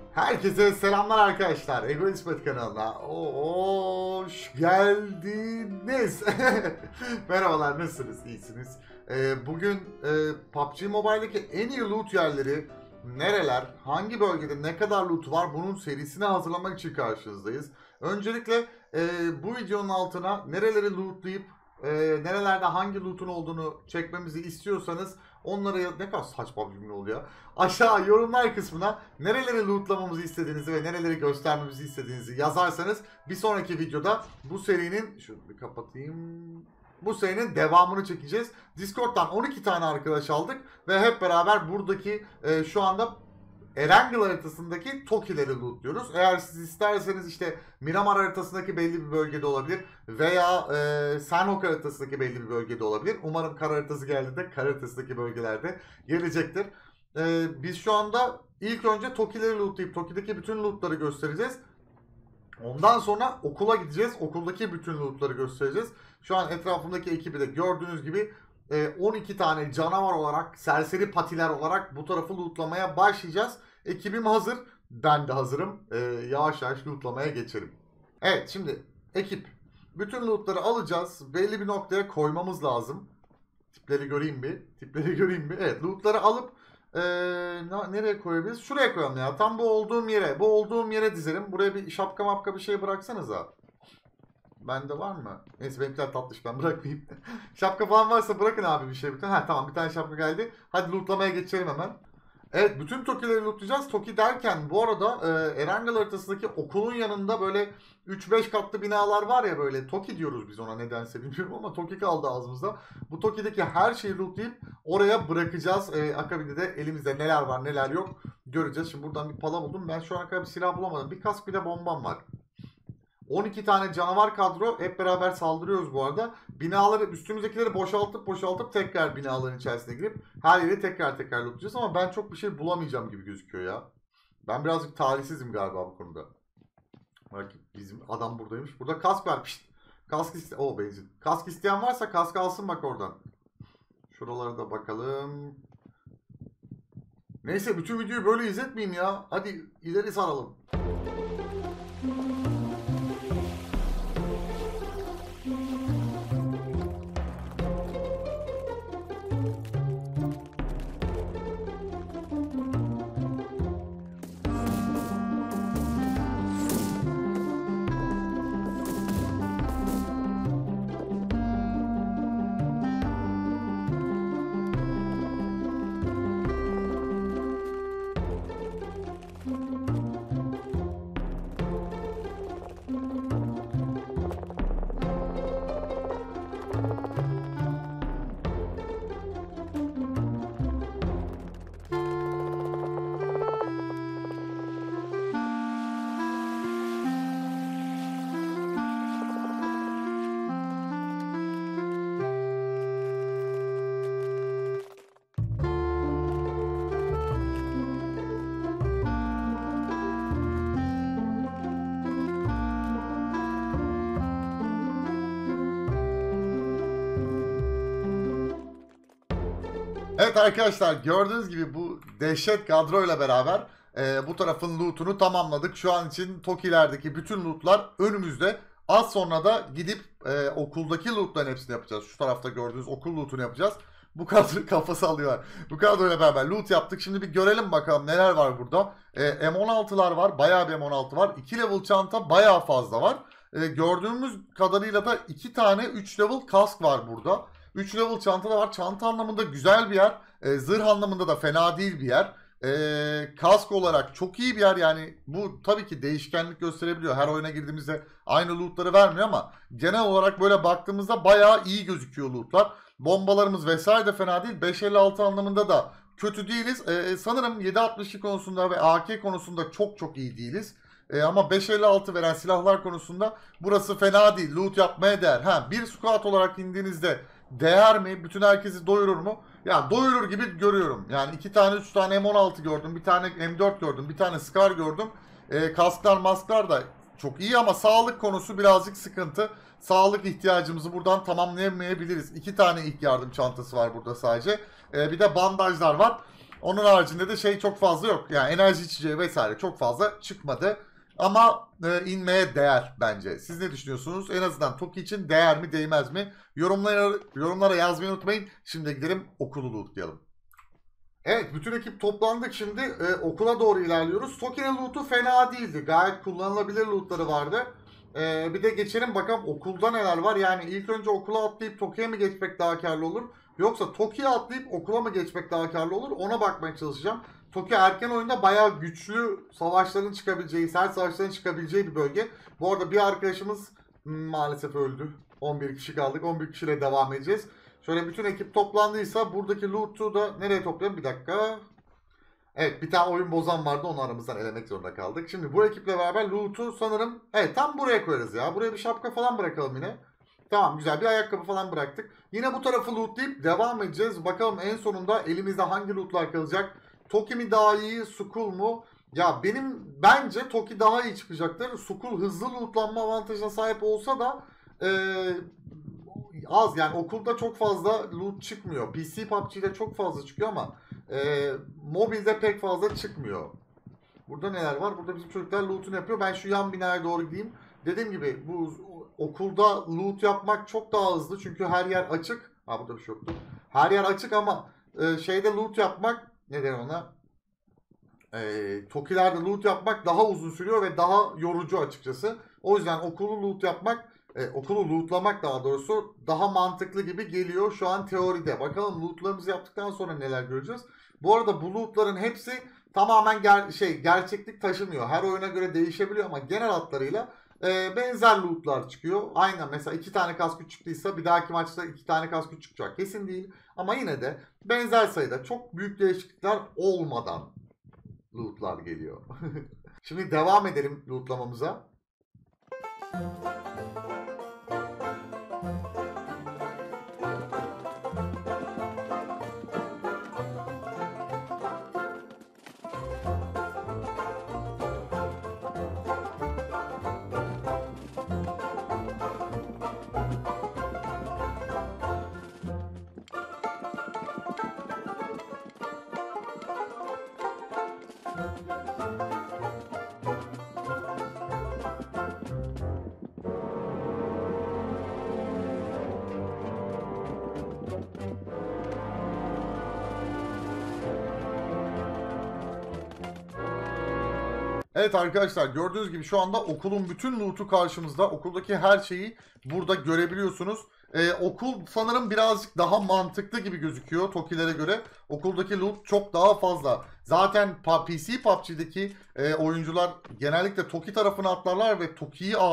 Herkese selamlar arkadaşlar. Egoist Pet kanalına hoş geldiniz. Merhabalar, nasılsınız? İyisiniz. Bugün PUBG Mobile'deki en iyi loot yerleri nereler, hangi bölgede ne kadar loot var, bunun serisini hazırlamak için karşınızdayız. Öncelikle bu videonun altına nereleri lootlayıp nerelerde hangi loot'un olduğunu çekmemizi istiyorsanız onları, ne kadar saçma bir cümle oluyor. Aşağı yorumlar kısmına nereleri lootlamamızı istediğinizi ve nereleri göstermemizi istediğinizi yazarsanız bir sonraki videoda bu serinin, şunu bir kapatayım, bu serinin devamını çekeceğiz. Discord'dan 12 tane arkadaş aldık ve hep beraber buradaki şu anda Erangel haritasındaki Toki'leri lootluyoruz. Eğer siz isterseniz işte Miramar haritasındaki belli bir bölgede olabilir veya Sanhok haritasındaki belli bir bölgede olabilir. Umarım kara haritası geldiğinde kara haritasındaki bölgelerde gelecektir. Biz şu anda ilk önce Toki'leri lootlayıp Toki'deki bütün lootları göstereceğiz. Ondan sonra okula gideceğiz. Okuldaki bütün lootları göstereceğiz. Şu an etrafımdaki ekibi de gördüğünüz gibi 12 tane canavar olarak, serseri patiler olarak bu tarafı lootlamaya başlayacağız. Ekibim hazır. Ben de hazırım. Yavaş yavaş lootlamaya geçelim. Evet, şimdi ekip. Bütün lootları alacağız. Belli bir noktaya koymamız lazım. Tipleri göreyim bir. Tipleri göreyim bir. Evet, lootları alıp nereye koyabiliriz? Şuraya koyalım ya. Tam bu olduğum yere. Bu olduğum yere dizelim. Buraya bir şapka mapka bir şey bıraksanıza. Bende var mı? Neyse, benimkiler tatlış, ben bırakmayayım. Şapka falan varsa bırakın abi bir şey. Ha tamam, bir tane şapka geldi. Hadi lootlamaya geçelim hemen. Evet, bütün Toki'leri lootlayacağız. Toki derken bu arada Erangel haritasındaki okulun yanında böyle 3-5 katlı binalar var ya, böyle Toki diyoruz biz ona, nedense bilmiyorum ama Toki kaldı ağzımızda. Bu Toki'deki her şeyi lootlayıp oraya bırakacağız. Akabinde de elimizde neler var neler yok göreceğiz. Şimdi buradan bir pala buldum. Ben şu ana kadar bir silah bulamadım. Bir kask bir de bombam var. 12 tane canavar kadro, hep beraber saldırıyoruz bu arada. Binaları, üstümüzdekileri boşaltıp tekrar binaların içerisine girip her yeri tekrar lootlayacağız ama ben çok bir şey bulamayacağım gibi gözüküyor ya. Ben birazcık talihsizim galiba bu konuda. Bak, bizim adam buradaymış. Burada kask var. Pişt. Kask benzin. Kask isteyen varsa kask alsın bak oradan. Şuralara da bakalım. Neyse, bütün videoyu böyle izletmeyeyim ya. Hadi ileri saralım. Evet arkadaşlar, gördüğünüz gibi bu dehşet kadroyla beraber bu tarafın lootunu tamamladık. Şu an için Toki'lerdeki bütün lootlar önümüzde. Az sonra da gidip okuldaki lootların hepsini yapacağız. Şu tarafta gördüğünüz okul lootunu yapacağız. Bu kadro kafası alıyorlar. Bu kadroyla beraber loot yaptık. Şimdi bir görelim bakalım neler var burada. M16'lar var. Bayağı bir M16 var. 2 level çanta bayağı fazla var. Gördüğümüz kadarıyla da 2 tane 3 level kask var burada. 3 level çanta da var. Çanta anlamında güzel bir yer. Zırh anlamında da fena değil bir yer. Kask olarak çok iyi bir yer. Yani bu tabii ki değişkenlik gösterebiliyor. Her oyuna girdiğimizde aynı lootları vermiyor ama genel olarak böyle baktığımızda bayağı iyi gözüküyor lootlar. Bombalarımız vesaire de fena değil. 5.56 anlamında da kötü değiliz. Sanırım 7.62 konusunda ve AK konusunda çok iyi değiliz. Ama 5.56 veren silahlar konusunda burası fena değil. Loot yapmaya değer. Bir squad olarak indiğinizde değer mi? Bütün herkesi doyurur mu? Ya doyurur gibi görüyorum. Yani 2 tane 3 tane M16 gördüm. Bir tane M4 gördüm. Bir tane Scar gördüm. Kasklar masklar da çok iyi ama sağlık konusu birazcık sıkıntı. Sağlık ihtiyacımızı buradan tamamlayamayabiliriz. 2 tane ilk yardım çantası var burada sadece. Bir de bandajlar var. Onun haricinde de şey çok fazla yok. Yani enerji içeceği vesaire çok fazla çıkmadı. Ama inmeye değer bence. Siz ne düşünüyorsunuz? En azından Toki için değer mi değmez mi? Yorumlara yazmayı unutmayın. Şimdi gidelim okulu lootlayalım. Evet, bütün ekip toplandık şimdi. Okula doğru ilerliyoruz. Toki'nin loot'u fena değildi. Gayet kullanılabilir loot'ları vardı. Bir de geçelim bakalım okulda neler var. Yani ilk önce okula atlayıp Toki'ye mi geçmek daha karlı olur? Yoksa Toki'ye atlayıp okula mı geçmek daha karlı olur? Ona bakmaya çalışacağım. Toki erken oyunda bayağı güçlü savaşların çıkabileceği, sert savaşların çıkabileceği bir bölge. Bu arada bir arkadaşımız maalesef öldü. 11 kişi kaldık. 11 kişiyle devam edeceğiz. Şöyle bütün ekip toplandıysa buradaki loot'u da nereye toplayalım? Bir dakika. Evet, bir tane oyun bozan vardı, onu aramızdan elemek zorunda kaldık. Şimdi bu ekiple beraber loot'u sanırım tam buraya koyarız ya. Buraya bir şapka falan bırakalım yine. Tamam, güzel, bir ayakkabı falan bıraktık. Yine bu tarafı lootlayıp devam edeceğiz. Bakalım en sonunda elimizde hangi lootlar kalacak. Toki mi daha iyi, Skull mu? Ya bence Toki daha iyi çıkacaktır. Skull hızlı lootlanma avantajına sahip olsa da az, yani okulda çok fazla loot çıkmıyor. PC PUBG'de çok fazla çıkıyor ama mobilde pek fazla çıkmıyor. Burada neler var? Burada bizim çocuklar loot'unu yapıyor. Ben şu yan binaya doğru gideyim. Dediğim gibi bu okulda loot yapmak çok daha hızlı. Çünkü her yer açık. Ha, burada bir şey yoktu. Her yer açık ama şeyde loot yapmak, neden ona? Toki'lerde loot yapmak daha uzun sürüyor ve daha yorucu açıkçası. O yüzden okulu lootlamak daha doğrusu daha mantıklı gibi geliyor şu an teoride. Bakalım lootlarımızı yaptıktan sonra neler göreceğiz. Bu arada bu lootların hepsi tamamen gerçeklik taşımıyor. Her oyuna göre değişebiliyor ama genel hatlarıyla benzer lootlar çıkıyor. Aynen, mesela 2 tane kask çıktıysa bir dahaki maçta 2 tane kask çıkacak kesin değil. Ama yine de benzer sayıda çok büyük değişiklikler olmadan lootlar geliyor. Şimdi devam edelim lootlamamıza. Evet arkadaşlar, gördüğünüz gibi şu anda okulun bütün loot'u karşımızda. Okuldaki her şeyi burada görebiliyorsunuz. Okul sanırım birazcık daha mantıklı gibi gözüküyor Toki'lere göre. Okuldaki loot çok daha fazla. Zaten PC PUBG'deki oyuncular genellikle Toki tarafına atlarlar ve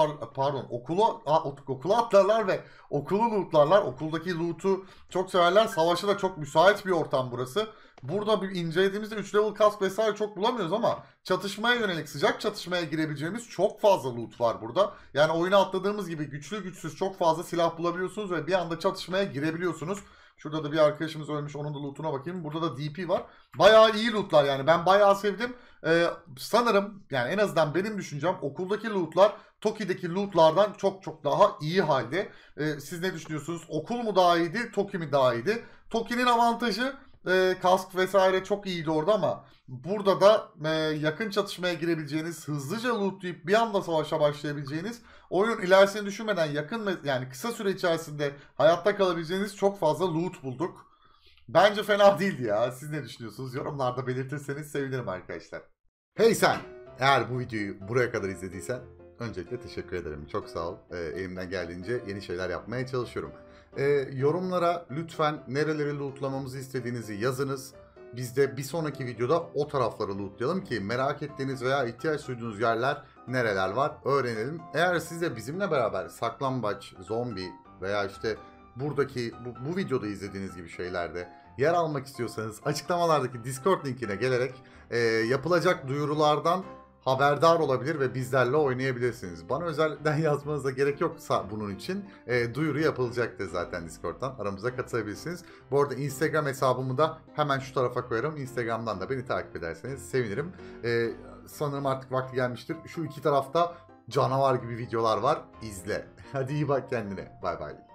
okula atlarlar ve okulu lootlarlar. Okuldaki loot'u çok severler. Savaşa da çok müsait bir ortam burası. Burada bir incelediğimizde 3 level kask vesaire çok bulamıyoruz ama çatışmaya yönelik, sıcak çatışmaya girebileceğimiz çok fazla loot var burada. Yani oyuna atladığımız gibi güçlü güçsüz çok fazla silah bulabiliyorsunuz ve bir anda çatışmaya girebiliyorsunuz. Şurada da bir arkadaşımız ölmüş, onun da lootuna bakayım. Burada da DP var. Bayağı iyi lootlar, yani ben bayağı sevdim. Sanırım, yani en azından benim düşüncem, okuldaki lootlar Toki'deki lootlardan çok çok daha iyi halde. Siz ne düşünüyorsunuz? Okul mu daha iyiydi, Toki mi daha iyiydi? Toki'nin avantajı kask vesaire çok iyiydi orada ama burada da yakın çatışmaya girebileceğiniz, hızlıca lootlayıp bir anda savaşa başlayabileceğiniz, oyunun ilerisini düşünmeden yani kısa süre içerisinde hayatta kalabileceğiniz çok fazla loot bulduk. Bence fena değildi ya. Siz ne düşünüyorsunuz? Yorumlarda belirtirseniz sevinirim arkadaşlar. Hey sen! Eğer bu videoyu buraya kadar izlediysen öncelikle teşekkür ederim. Çok sağ ol. Elimden geldiğince yeni şeyler yapmaya çalışıyorum. Yorumlara lütfen nereleri lootlamamızı istediğinizi yazınız. Biz de bir sonraki videoda o tarafları lootlayalım ki merak ettiğiniz veya ihtiyaç duyduğunuz yerler nereler var öğrenelim. Eğer siz de bizimle beraber saklambaç, zombi veya işte buradaki bu videoda izlediğiniz gibi şeylerde yer almak istiyorsanız açıklamalardaki Discord linkine gelerek yapılacak duyurulardan haberdar olabilir ve bizlerle oynayabilirsiniz. Bana özelden yazmanıza gerek yoksa bunun için duyuru yapılacaktır zaten Discord'dan. Aramıza katılabilirsiniz. Bu arada Instagram hesabımı da hemen şu tarafa koyarım. Instagram'dan da beni takip ederseniz sevinirim. Sanırım artık vakti gelmiştir. Şu iki tarafta canavar gibi videolar var. İzle. Hadi iyi bak kendine. Bay bay.